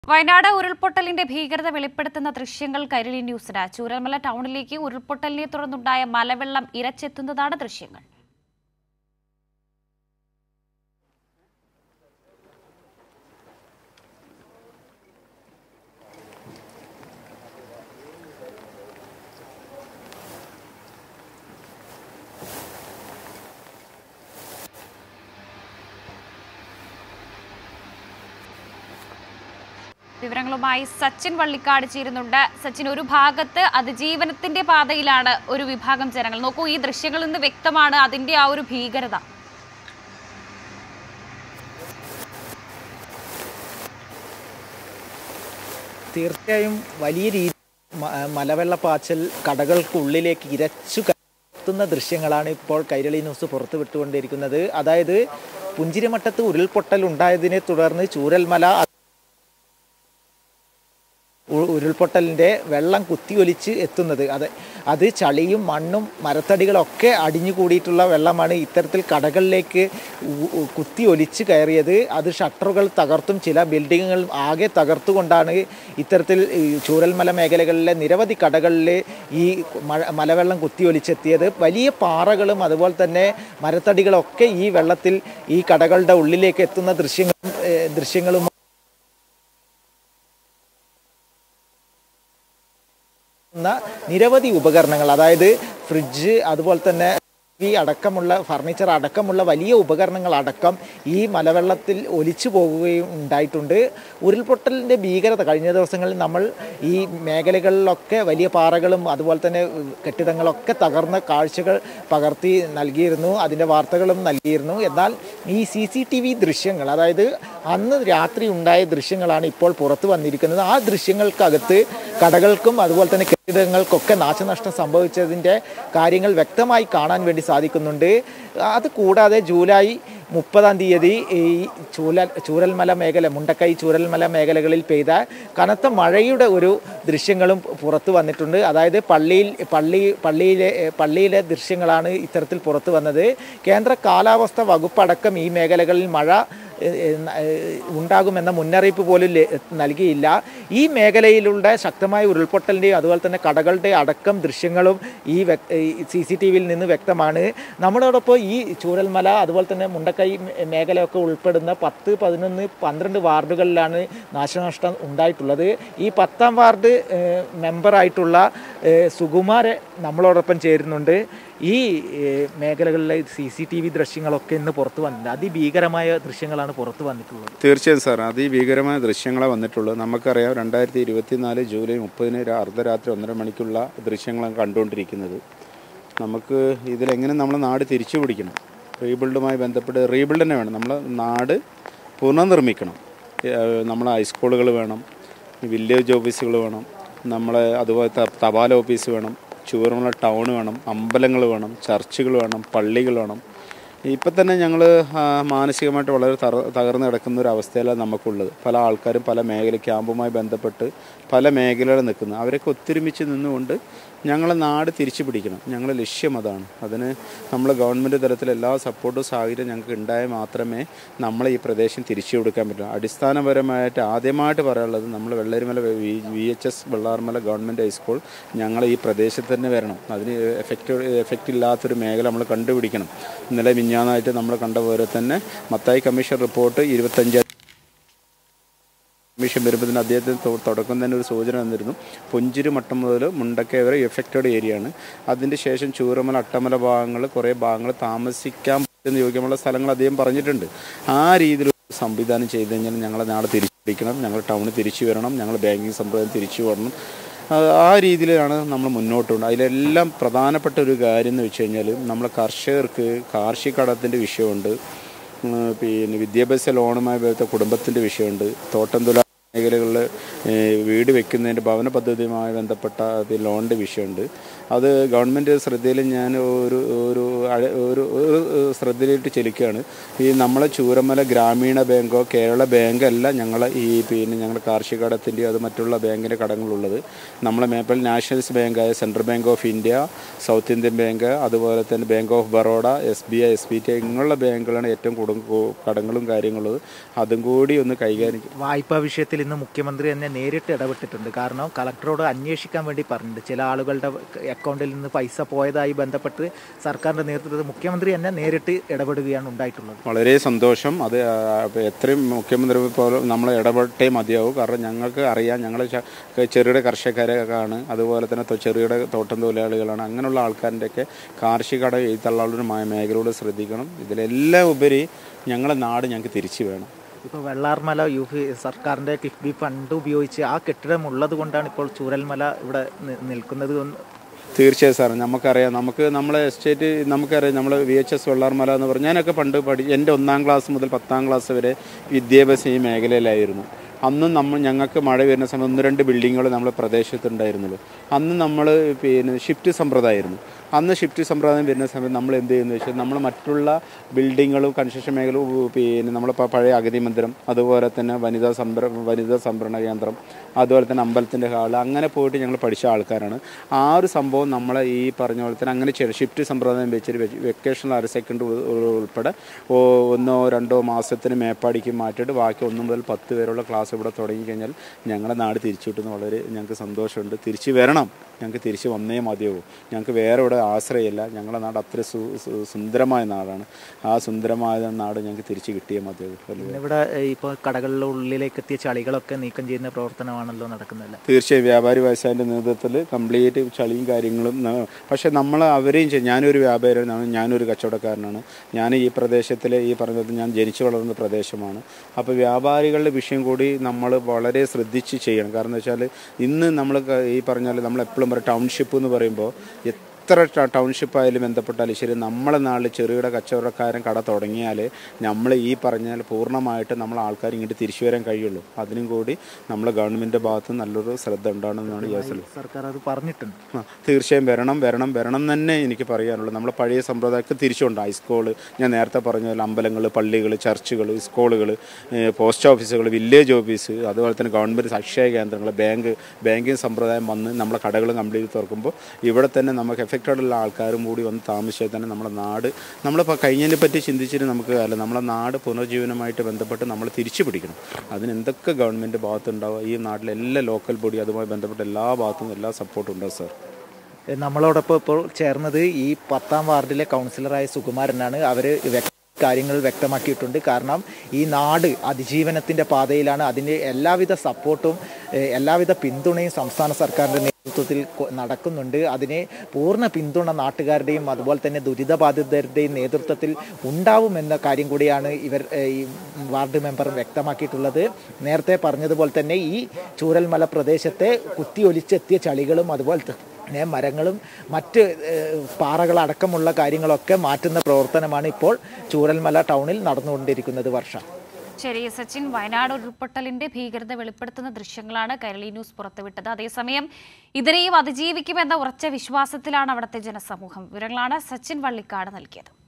വയനാട് ഉരുൾപൊട്ടലിന്റെ ഭീകരത വെളിപ്പെടുത്തുന്ന ദൃശ്യങ്ങൾ കൈരളി ന്യൂസിന്. ചൂരൽമല ടൗണിലേക്ക് ഉരുൾപൊട്ടലിനെ തുടർന്നുണ്ടായ മലവെള്ളം ഇരച്ചെത്തുന്നതാണ് ദൃശ്യങ്ങൾ. വിവരങ്ങളുമായി സച്ചിൻ വള്ളിക്കാട് ചേരുന്നുണ്ട്. സച്ചിൻ, ഒരു ഭാഗത്ത് അതിജീവനത്തിന്റെ പാതയിലാണ് ഒരു വിഭാഗം ജനങ്ങൾ. നോക്കൂ, ഈ ദൃശ്യങ്ങളിൽ നിന്ന് വ്യക്തമാണ് അതിന്റെ ആ ഒരു ഭീകരത. തീർച്ചയായും വലിയ രീതി മലവെള്ളപ്പാച്ചൽ കടകൾക്കുള്ളിലേക്ക് ഇരച്ചു കത്തുന്ന ദൃശ്യങ്ങളാണ് ഇപ്പോൾ കൈരളി ന്യൂസ് പുറത്തുവിട്ടുകൊണ്ടിരിക്കുന്നത്. അതായത് പുഞ്ചിരിമട്ടത്ത് ഉരുൾപൊട്ടൽ ഉണ്ടായതിനെ തുടർന്ന് ചൂരൽമല ഉരുൾപൊട്ടലിൻ്റെ വെള്ളം കുത്തിയൊലിച്ച് എത്തുന്നത് അത് ചളിയും മണ്ണും മരത്തടികളൊക്കെ അടിഞ്ഞു കൂടിയിട്ടുള്ള വെള്ളമാണ് ഇത്തരത്തിൽ കടകളിലേക്ക് കുത്തിയൊലിച്ച് കയറിയത്. അത് ഷട്ടറുകൾ തകർത്തും ചില ബിൽഡിങ്ങുകൾ ആകെ തകർത്തുകൊണ്ടാണ് ഇത്തരത്തിൽ ചൂരൽമല മേഖലകളിലെ നിരവധി കടകളിൽ ഈ മലവെള്ളം കുത്തിയൊലിച്ചെത്തിയത്. വലിയ പാറകളും അതുപോലെ തന്നെ മരത്തടികളൊക്കെ ഈ വെള്ളത്തിൽ ഈ കടകളുടെ ഉള്ളിലേക്ക് എത്തുന്ന ദൃശ്യങ്ങളും നിരവധി ഉപകരണങ്ങൾ, അതായത് ഫ്രിഡ്ജ്, അതുപോലെ തന്നെ അടക്കമുള്ള ഫർണിച്ചർ അടക്കമുള്ള വലിയ ഉപകരണങ്ങൾ അടക്കം ഈ മലവെള്ളത്തിൽ ഒലിച്ചു പോകുകയും ഉണ്ടായിട്ടുണ്ട്. ഉരുൾപൊട്ടലിൻ്റെ ഭീകരത കഴിഞ്ഞ ദിവസങ്ങളിൽ നമ്മൾ ഈ മേഖലകളിലൊക്കെ വലിയ പാറകളും അതുപോലെ തന്നെ കെട്ടിടങ്ങളൊക്കെ തകർന്ന കാഴ്ചകൾ പകർത്തി നൽകിയിരുന്നു, അതിൻ്റെ വാർത്തകളും നൽകിയിരുന്നു. എന്നാൽ ഈ CCTV ദൃശ്യങ്ങൾ, അതായത് അന്ന് രാത്രി ഉണ്ടായ ദൃശ്യങ്ങളാണ് ഇപ്പോൾ പുറത്തു വന്നിരിക്കുന്നത്. ആ ദൃശ്യങ്ങൾക്കകത്ത് കടകൾക്കും അതുപോലെ തന്നെ കെട്ടിടങ്ങൾക്കൊക്കെ നാശനഷ്ടം സംഭവിച്ചതിൻ്റെ കാര്യങ്ങൾ വ്യക്തമായി കാണാൻ വേണ്ടി സാധിക്കുന്നുണ്ട്. അതുകൂടാതെ ജൂലൈ 30-ാം തീയതി ഈ ചൂരൽമല മേഖല, മുണ്ടക്കൈ ചൂരൽമല മേഖലകളിൽ പെയ്ത കനത്ത മഴയുടെ ഒരു ദൃശ്യങ്ങളും പുറത്തു വന്നിട്ടുണ്ട്. അതായത് പള്ളിയിലെ ദൃശ്യങ്ങളാണ് ഇത്തരത്തിൽ പുറത്തു വന്നത്. കേന്ദ്ര കാലാവസ്ഥ വകുപ്പടക്കം ഈ മേഖലകളിൽ മഴ ഉണ്ടാകുമെന്ന മുന്നറിയിപ്പ് പോലും നൽകിയില്ല. ഈ മേഖലയിലുള്ള ശക്തമായ ഉരുൾപൊട്ടലിൻ്റെയും അതുപോലെ തന്നെ കടകളുടെ അടക്കം ദൃശ്യങ്ങളും ഈ CCTVയിൽ നിന്ന് വ്യക്തമാണ്. നമ്മളോടൊപ്പം ഈ ചൂരൽമല അതുപോലെ തന്നെ മുണ്ടക്കൈ മേഖലയൊക്കെ ഉൾപ്പെടുന്ന 10, 11, 12 വാർഡുകളിലാണ് നാശനഷ്ടം ഉണ്ടായിട്ടുള്ളത്. ഈ 10ാം വാർഡ് മെമ്പറായിട്ടുള്ള സുകുമാരൻ നമ്മളോടൊപ്പം ചേരുന്നുണ്ട്. ഈ മേഖലകളിലെ CCTV ദൃശ്യങ്ങളൊക്കെ ഇന്ന് പുറത്തു വന്നിട്ടുണ്ട്. അതിഭീകരമായ ദൃശ്യങ്ങളാണ് പുറത്തു വന്നിട്ടുള്ളത്. തീർച്ചയായും സാർ, അതിഭീകരമായ ദൃശ്യങ്ങളാണ് വന്നിട്ടുള്ളത്. നമുക്കറിയാം 2024 ജൂലൈ 30 അർദ്ധരാത്രി 1:30 മണിക്കുള്ള ദൃശ്യങ്ങളാണ് കണ്ടുകൊണ്ടിരിക്കുന്നത്. നമുക്ക് ഇതിലെങ്ങനെ നമ്മളെ നാട് തിരിച്ചു പിടിക്കണം, റീബിൽഡുമായി ബന്ധപ്പെട്ട് റീബിൽഡ് തന്നെ വേണം. നമ്മളെ നാട് പുനർനിർമ്മിക്കണം. നമ്മളെ ഹൈസ്കൂളുകൾ വേണം, വില്ലേജ് ഓഫീസുകൾ വേണം, നമ്മളെ അതുപോലെ തപാൽ ഓഫീസ് വേണം, ചൂരൽമല ടൗൺ വേണം, അമ്പലങ്ങൾ വേണം, ചർച്ചുകൾ വേണം, പള്ളികൾ വേണം. ഇപ്പം തന്നെ ഞങ്ങൾ മാനസികമായിട്ട് വളരെ തകർന്ന് കിടക്കുന്ന ഒരു അവസ്ഥയിലാണ് നമുക്കുള്ളത്. പല ആൾക്കാരും പല മേഖല ക്യാമ്പുമായി ബന്ധപ്പെട്ട് പല മേഖലകളിൽ നിൽക്കുന്നത്. അവരൊക്കെ ഒത്തൊരുമിച്ച് നിന്നുകൊണ്ട് ഞങ്ങളെ നാട് തിരിച്ചു പിടിക്കണം. ഞങ്ങളുടെ ലക്ഷ്യം അതാണ്. അതിന് നമ്മൾ ഗവൺമെൻറ് തലത്തിൽ എല്ലാ സപ്പോർട്ടും സാഹചര്യം ഞങ്ങൾക്ക് ഉണ്ടായാൽ മാത്രമേ നമ്മളെ ഈ പ്രദേശം തിരിച്ചു കൊടുക്കാൻ പറ്റൂ. അടിസ്ഥാനപരമായിട്ട് ആദ്യമായിട്ട് പറയാനുള്ളത്, നമ്മൾ Vellarimala VHS Vellarmala government high school ഞങ്ങൾ ഈ പ്രദേശത്ത് തന്നെ വരണം. അതിന് എഫക്റ്റ് ഇല്ലാത്തൊരു മേഖല നമ്മൾ കണ്ടുപിടിക്കണം. ഇന്നലെ മിഞ്ഞാന്നായിട്ട് നമ്മൾ കണ്ട പോലെ തന്നെ മത്തായി കമ്മീഷൻ റിപ്പോർട്ട് 25 കമ്മീഷൻ വരുമ്പോൾ അദ്ദേഹത്തിന് തുടക്കം തന്നെ ഒരു സൂചന വന്നിരുന്നു. പുഞ്ചിരിമട്ടം മുതൽ മുണ്ടക്കൈ വരെ എഫക്റ്റഡ് ഏരിയയാണ്. അതിൻ്റെ ശേഷം ചൂരൽമല അട്ടമല ഭാഗങ്ങൾ കുറേ ഭാഗങ്ങൾ താമസിക്കാൻ പറ്റുന്ന യോഗ്യമുള്ള സ്ഥലങ്ങൾ അദ്ദേഹം പറഞ്ഞിട്ടുണ്ട്. ആ രീതിയിൽ സംവിധാനം ചെയ്ത് കഴിഞ്ഞാൽ ഞങ്ങളെ നാട് തിരിച്ചു പിടിക്കണം, ഞങ്ങൾ ടൗണിൽ തിരിച്ചു വരണം, ഞങ്ങൾ ബാങ്കിങ് സമ്പ്രദായം തിരിച്ചു വരണം. ആ രീതിയിലാണ് നമ്മൾ മുന്നോട്ടുണ്ട്. അതിലെല്ലാം പ്രധാനപ്പെട്ട ഒരു കാര്യം എന്ന് വെച്ച് കഴിഞ്ഞാൽ നമ്മളെ കർഷകർക്ക് കാർഷിക കടത്തിൻ്റെ വിഷയമുണ്ട്, പിന്നെ വിദ്യാഭ്യാസ ലോണുമായി ബന്ധപ്പെട്ട കുടുംബത്തിൻ്റെ വിഷയമുണ്ട്, തോട്ടം തൊഴിലാളി മേഖലകളിൽ വീട് വെക്കുന്നതിൻ്റെ ഭവന പദ്ധതിയുമായി ബന്ധപ്പെട്ട ലോണിൻ്റെ വിഷയമുണ്ട്. അത് ഗവൺമെൻറ് ശ്രദ്ധയിൽ ഞാൻ ഒരു ശ്രദ്ധയിലിട്ട് ചെലുക്കുകയാണ്. ഈ നമ്മളെ ചൂരൽമല ഗ്രാമീണ ബാങ്കോ കേരള ബാങ്കോ അല്ല ഞങ്ങളെ ഞങ്ങളുടെ കാർഷിക കടത്തിൻ്റെയോ അത് മറ്റുള്ള ബാങ്കിൻ്റെ കടങ്ങളുള്ളത്. നമ്മളെ മേപ്പൽ നാഷണൽസ് ബാങ്കായ Central Bank of India, South Indian Bank, അതുപോലെ തന്നെ Bank of Baroda, SBI, SBT ഇങ്ങനെയുള്ള ബാങ്കുകളാണ് ഏറ്റവും കടങ്ങളും കാര്യങ്ങളുള്ളത്. അതും കൂടി ഒന്ന് കൈകാര്യം വായ്പാ വിഷയത്തിൽ വിഷയത്തിൽ ഇന്ന് മുഖ്യമന്ത്രി തന്നെ നേരിട്ട് ഇടപെട്ടിട്ടുണ്ട്. കാരണം കളക്ടറോട് അന്വേഷിക്കാൻ വേണ്ടി പറഞ്ഞിട്ടുണ്ട്. ചില ആളുകളുടെ അക്കൗണ്ടിൽ നിന്ന് പൈസ പോയതായി ബന്ധപ്പെട്ട് സർക്കാരിൻ്റെ നേതൃത്വത്തിൽ മുഖ്യമന്ത്രി തന്നെ നേരിട്ട് ഇടപെടുകയാണ് ഉണ്ടായിട്ടുള്ളത്. വളരെ സന്തോഷം. അത് എത്രയും മുഖ്യമന്ത്രി പോലെ നമ്മൾ ഇടപെട്ടേ മതിയാവും. കാരണം ഞങ്ങൾക്ക് അറിയാം, ഞങ്ങൾ ചെറുകിട കർഷകരാണ്, അതുപോലെ തന്നെ ചെറുകിട തോട്ടം തൊഴിലാളികളാണ്. അങ്ങനെയുള്ള ആൾക്കാരുടെയൊക്കെ കാർഷിക കട എഴുത്തള്ളാളൊരു മേഖലയോട് ശ്രദ്ധിക്കണം. ഇതിലെല്ലാം ഉപരി ഞങ്ങളെ നാട് ഞങ്ങൾക്ക് തിരിച്ചു വേണം. ഇപ്പോൾ വെള്ളാർമല സർക്കാരിൻ്റെ കിഫ്ബി ഫണ്ട് ഉപയോഗിച്ച് ആ കെട്ടിടം ഉള്ളത് കൊണ്ടാണ് ഇപ്പോൾ ചൂരൽമല ഇവിടെ നിൽക്കുന്നത്. തീർച്ചയായും സാർ, നമുക്കറിയാം, നമ്മളെ എസ്റ്റേറ്റ് നമുക്കറിയാം. നമ്മൾ VHS വെള്ളാർമല എന്ന് പറഞ്ഞാൽ ഞാനൊക്കെ പണ്ട് എൻ്റെ 1ാം ക്ലാസ് മുതൽ 10ാം ക്ലാസ് വരെ വിദ്യാഭ്യാസം ഈ മേഖലയിലായിരുന്നു. അന്നും ഞങ്ങൾക്ക് മഴ വരുന്ന സമയം 1-2 ബിൽഡിങ്ങുകൾ നമ്മുടെ പ്രദേശത്തുണ്ടായിരുന്നുള്ളൂ. അന്ന് നമ്മൾ ഷിഫ്റ്റ് സമ്പ്രദായമായിരുന്നു. അന്ന് ഷിഫ്റ്റ് സമ്പ്രദായം വരുന്ന സമയത്ത് നമ്മൾ എന്ത് ചെയ്യുന്നത് വെച്ചാൽ നമ്മൾ മറ്റുള്ള ബിൽഡിങ്ങുകളും കൺസ്ട്രക്ഷൻ മേഖലയും നമ്മളിപ്പോൾ പഴയ അഗതി മന്ദിരം, അതുപോലെ തന്നെ വനിതാ സംഭരണ കേന്ദ്രം, അതുപോലെ തന്നെ അമ്പലത്തിൻ്റെ ഹാള്, അങ്ങനെ പോയിട്ട് ഞങ്ങൾ പഠിച്ച ആൾക്കാരാണ്. ആ ഒരു സംഭവം നമ്മളെ ഈ പറഞ്ഞ പോലെ തന്നെ അങ്ങനെ ചെയ്യണം. ഷിഫ്റ്റ് സമ്പ്രദായം വെച്ചിട്ട് വെക്കേഷണൽ ഹയർ സെക്കൻഡറി ഉൾപ്പെടെ 1-2 മാസത്തിന് മേപ്പാടിക്ക് മാറ്റിയിട്ട് ബാക്കി 1 മുതൽ 10 വരെയുള്ള ക്ലാസ് ഇവിടെ തുടങ്ങിക്കഴിഞ്ഞാൽ ഞങ്ങളുടെ നാട് തിരിച്ചു കിട്ടുന്ന വളരെ ഞങ്ങൾക്ക് സന്തോഷമുണ്ട്. തിരിച്ചു വരണം, ഞങ്ങൾക്ക് തിരിച്ച് വന്നേ മതിയാവും. ഞങ്ങൾക്ക് വേറെ ഇവിടെ ആശ്രയമില്ല. ഞങ്ങളുടെ നാട് അത്ര സുന്ദരമായ നാടാണ്. ആ സുന്ദരമായ നാട് ഞങ്ങൾക്ക് തിരിച്ച് കിട്ടിയേ മതിയാവും. ഇവിടെ ഇപ്പോൾ കടകളുടെ ഉള്ളിലേക്ക് എത്തിയ ചളികളൊക്കെ നീക്കം ചെയ്യുന്ന പ്രവർത്തനമാണല്ലോ നടക്കുന്നില്ല. തീർച്ചയായും വ്യാപാരി വ്യവസായൻ്റെ നേതൃത്വത്തിൽ കംപ്ലീറ്റ് ചളിയും കാര്യങ്ങളും. പക്ഷേ നമ്മൾ അവരെയും ഞാനൊരു വ്യാപാരിയാണ്, ഞാനൊരു കച്ചവടക്കാരനാണ്. ഞാൻ ഈ പ്രദേശത്തിൽ ഈ പറഞ്ഞത് ഞാൻ ജനിച്ചു വളർന്ന പ്രദേശമാണ്. അപ്പോൾ വ്യാപാരികളുടെ വിഷയം കൂടി നമ്മൾ വളരെ ശ്രദ്ധിച്ച് ചെയ്യണം. കാരണം എന്താ വെച്ചാൽ ഇന്ന് നമ്മൾ ഈ പറഞ്ഞാൽ നമ്മൾ എപ്പോഴും ടൗൺഷിപ്പ് എന്ന് പറയുമ്പോൾ എത്ര ടൗൺഷിപ്പായാലും ബന്ധപ്പെട്ടാലും ശരി, നമ്മളെ നാട്ടിൽ ചെറുകിട കച്ചവടക്കാരൻ കട തുടങ്ങിയാൽ നമ്മൾ ഈ പറഞ്ഞാൽ പൂർണ്ണമായിട്ട് നമ്മൾ ആൾക്കാർ ഇങ്ങോട്ട് തിരിച്ചു വരാൻ കഴിയുള്ളൂ. അതിനും കൂടി നമ്മൾ ഗവൺമെൻറ്റിൻ്റെ ഭാഗത്ത് നല്ലൊരു ശ്രദ്ധ ഉണ്ടാകണമെന്നാണ് സർക്കാർ അത് പറഞ്ഞിട്ടുണ്ട്. തീർച്ചയായും വരണം തന്നെ എനിക്ക് പറയാനുള്ളൂ. നമ്മൾ പഴയ സമ്പ്രദായമൊക്കെ തിരിച്ചുകൊണ്ട് ഹൈസ്കൂള്, ഞാൻ നേരത്തെ പറഞ്ഞ പോലെ അമ്പലങ്ങൾ, പള്ളികൾ, ചർച്ചുകൾ, സ്കൂളുകൾ, പോസ്റ്റ് ഓഫീസുകൾ, വില്ലേജ് ഓഫീസ്, അതുപോലെ തന്നെ ഗവൺമെൻറ് അക്ഷയ കേന്ദ്രങ്ങൾ, ബാങ്കിങ് സമ്പ്രദായം വന്ന് നമ്മളെ കടകൾ കംപ്ലീറ്റ് തുറക്കുമ്പോൾ ഇവിടെ തന്നെ നമുക്ക് എഫക്റ്റഡുള്ള ആൾക്കാരും കൂടി വന്ന് താമസിച്ചാൽ തന്നെ നമ്മുടെ നാട്, നമ്മളിപ്പോൾ കഴിഞ്ഞതിനെ പറ്റി ചിന്തിച്ചിട്ട് നമുക്ക് അല്ല, നമ്മളെ നാട് പുനർജീവനമായിട്ട് ബന്ധപ്പെട്ട് നമ്മൾ തിരിച്ചു പിടിക്കണം. അതിന് എന്തൊക്കെ ഗവൺമെൻറ് ഭാഗത്തുണ്ടാവുക, ഈ നാട്ടിലെ എല്ലാ ലോക്കൽ ബോഡി അതുമായി ബന്ധപ്പെട്ട എല്ലാ ഭാഗത്തും എല്ലാ സപ്പോർട്ടും ഉണ്ടാവും സാർ. നമ്മളോടൊപ്പം ഇപ്പോൾ ചേർന്നത് ഈ 10ാം വാർഡിലെ കൗൺസിലറായ സുകുമാരനാണ്. അവർ കാര്യങ്ങൾ വ്യക്തമാക്കിയിട്ടുണ്ട്. കാരണം ഈ നാട് അതിജീവനത്തിൻ്റെ പാതയിലാണ്. അതിന് എല്ലാവിധ സപ്പോർട്ടും എല്ലാവിധ പിന്തുണയും സംസ്ഥാന സർക്കാരിൻ്റെ നേതൃത്വത്തിൽ നടക്കുന്നുണ്ട്. അതിന് പൂർണ്ണ പിന്തുണ നാട്ടുകാരുടെയും അതുപോലെ തന്നെ ദുരിതബാധിതരുടെയും നേതൃത്വത്തിൽ ഉണ്ടാവുമെന്ന കാര്യം കൂടിയാണ് ഈ വാർഡ് മെമ്പർ വ്യക്തമാക്കിയിട്ടുള്ളത്. നേരത്തെ പറഞ്ഞതുപോലെ തന്നെ ഈ ചൂരൽമല പ്രദേശത്തെ കുത്തിയൊലിച്ചെത്തിയ ചളികളും അതുപോലെ മരങ്ങളും മറ്റ് പാറകളടക്കമുള്ള കാര്യങ്ങളൊക്കെ മാറ്റുന്ന പ്രവർത്തനമാണ് ഇപ്പോൾ ചൂരൽമല ടൗണിൽ നടന്നുകൊണ്ടിരിക്കുന്നത്. വർഷ. ശരി സച്ചിൻ, വയനാട് ഉരുൾപൊട്ടലിന്റെ ഭീകരത വെളിപ്പെടുത്തുന്ന ദൃശ്യങ്ങളാണ് കൈരളി ന്യൂസ് പുറത്തുവിട്ടത്. അതേസമയം ഇതിനെയും അതിജീവിക്കുമെന്ന ഉറച്ച വിശ്വാസത്തിലാണ് അവിടുത്തെ ജനസമൂഹം. വിവരങ്ങളാണ് സച്ചിൻ വള്ളിക്കാട് നൽകിയത്.